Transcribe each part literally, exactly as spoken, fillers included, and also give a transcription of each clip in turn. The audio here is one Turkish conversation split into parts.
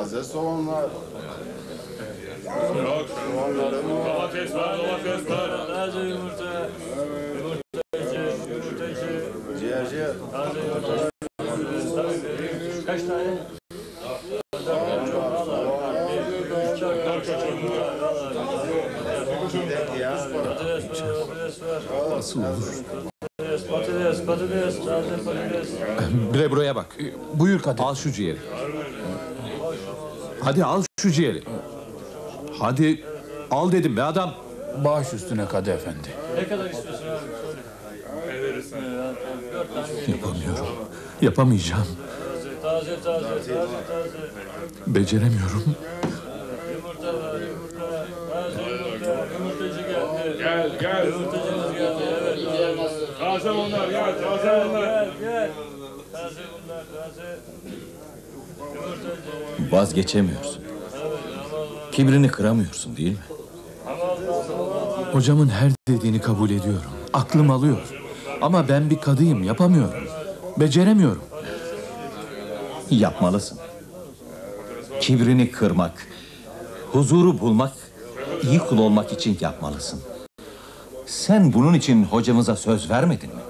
taze soğanlar. Domates var, domates var. Taze yumurta. Yumurtacı, yumurtacı. Ciğerci. Taze yumurta. Kaç tane? Nasıl olur? Patates, patates, taze patates. Bre buraya bak. Buyur Kadir. Al şu ciğeri. Hadi al şu ciğeri. Hadi al dedim be adam. Baş üstüne Kadı Efendi. Ne kadar istiyorsun abi? Yapamıyorum. Yapamayacağım. Taze, taze, taze, taze, taze. Beceremiyorum. Yumurta var, yumurta. Taze yumurta. Yumurtacı geldi. Gel, gel. Yumurtacımız geldi, evet. Taze onlar, gel, taze onlar. Gel, gel. Taze bunlar, taze. Yumurtacı. Vazgeçemiyorsun. Kibrini kıramıyorsun değil mi? Hocamın her dediğini kabul ediyorum. Aklım alıyor. Ama ben bir kadıyım, yapamıyorum. Beceremiyorum. Yapmalısın. Kibrini kırmak, huzuru bulmak, iyi kul olmak için yapmalısın. Sen bunun için hocamıza söz vermedin mi?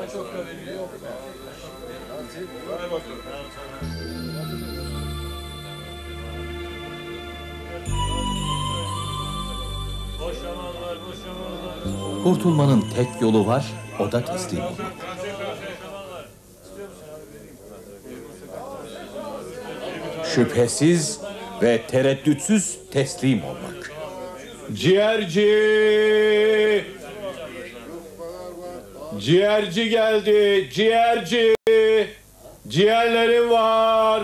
Kurtulmanın tek yolu var, o da teslim olmak. Şüphesiz ve tereddütsüz teslim olmak. Ciğerci! Ciğerci geldi, ciğerci! Ciğerlerim var!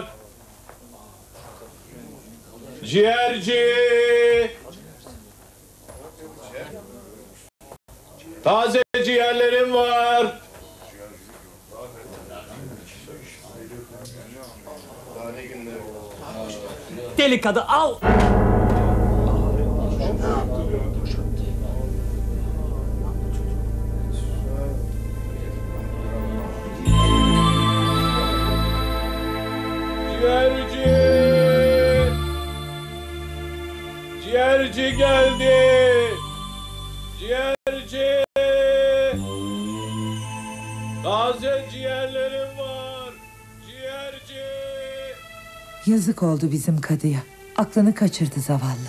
Ciğerci! Taze ciğerlerim var! Deli kadı al! Ciğerci! Ciğerci geldi! Ciğerci! Taze ciğerlerim var! Ciğerci! Yazık oldu bizim kadıya. Aklını kaçırdı zavallı.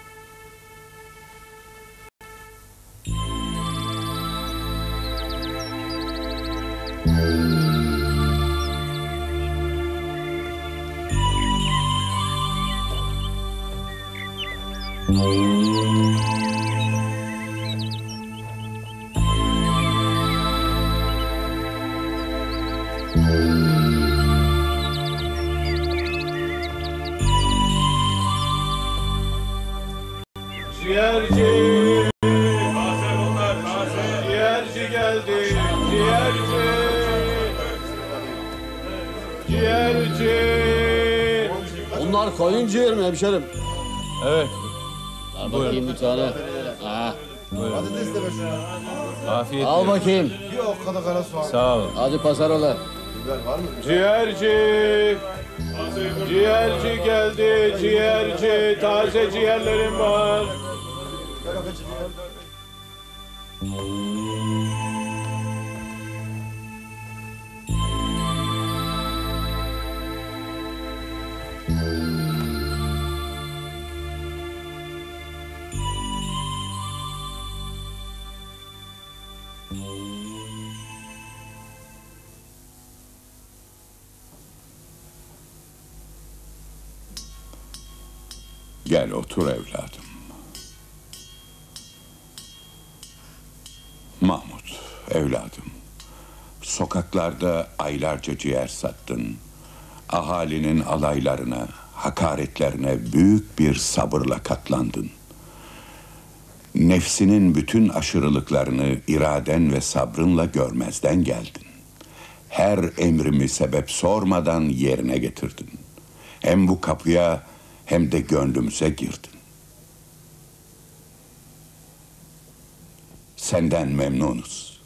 Ciğerci! Taze bunlar, taze! Ciğerci geldi! Ciğerci! Ciğerci! Bunlar koyun ciğer mi hemşerim? Evet. Al bakayım bir tane. Ha. Patates de şunu. Afiyet Al bakayım. Bir o kadar kara soğan. Sağ olun. Hadi pasar ola. Ciğerci! Ciğerci geldi! Ciğerci! Taze ciğerlerim var! Gel otur evladım. Mahmut, evladım. Sokaklarda aylarca ciğer sattın. Ahalinin alaylarına, hakaretlerine büyük bir sabırla katlandın. Nefsinin bütün aşırılıklarını iraden ve sabrınla görmezden geldin. Her emrimi sebep sormadan yerine getirdin. Hem bu kapıya hem de gönlümüze girdin. Senden memnunuz.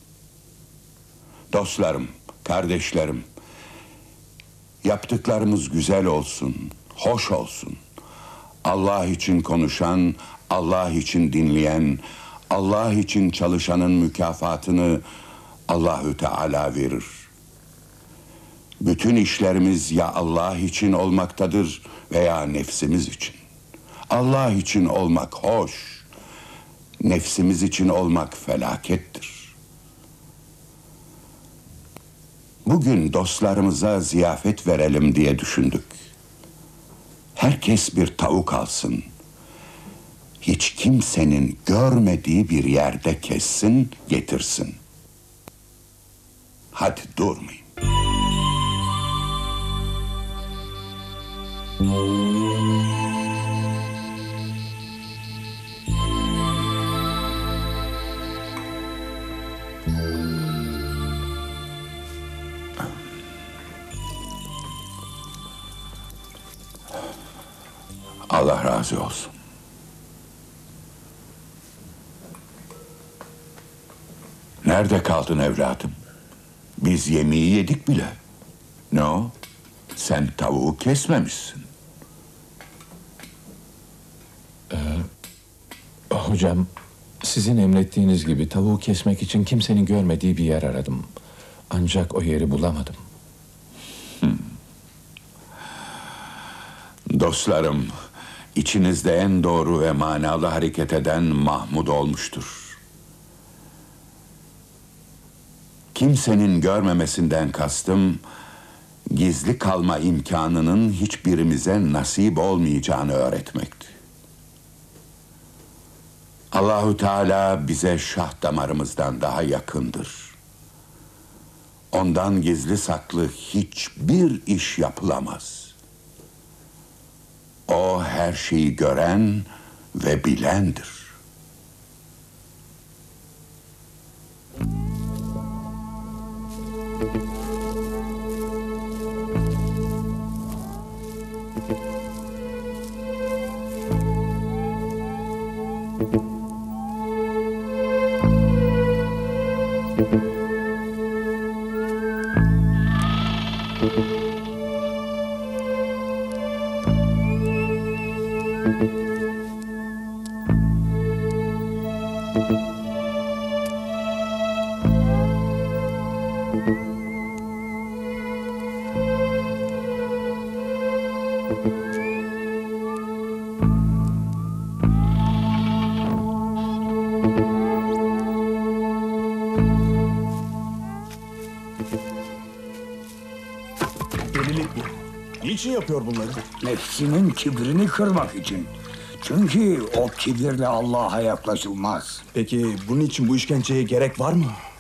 Dostlarım, kardeşlerim, yaptıklarımız güzel olsun, hoş olsun. Allah için konuşan, Allah için dinleyen, Allah için çalışanın mükafatını Allahü Teala verir. Bütün işlerimiz ya Allah için olmaktadır veya nefsimiz için. Allah için olmak hoş, nefsimiz için olmak felakettir. Bugün dostlarımıza ziyafet verelim diye düşündük. Herkes bir tavuk alsın. Hiç kimsenin görmediği bir yerde kessin, getirsin. Hadi durmayın. Allah razı olsun. Nerede kaldın evladım? Biz yemeği yedik bile. Ne o? Sen tavuğu kesmemişsin. Ee, hocam, sizin emrettiğiniz gibi tavuğu kesmek için kimsenin görmediği bir yer aradım. Ancak o yeri bulamadım. Hmm. Dostlarım, İçinizde en doğru ve manalı hareket eden Mahmud olmuştur. Kimsenin görmemesinden kastım, gizli kalma imkanının hiçbirimize nasip olmayacağını öğretmekti. Allahu Teala bize şah damarımızdan daha yakındır. Ondan gizli saklı hiçbir iş yapılamaz. O her şeyi gören ve bilendir. Delilik bu. Niçin yapıyor bunları? Nefsinin kibrini kırmak için. Çünkü o kibirle Allah'a yaklaşılmaz. Peki bunun için bu işkenceye gerek var mı?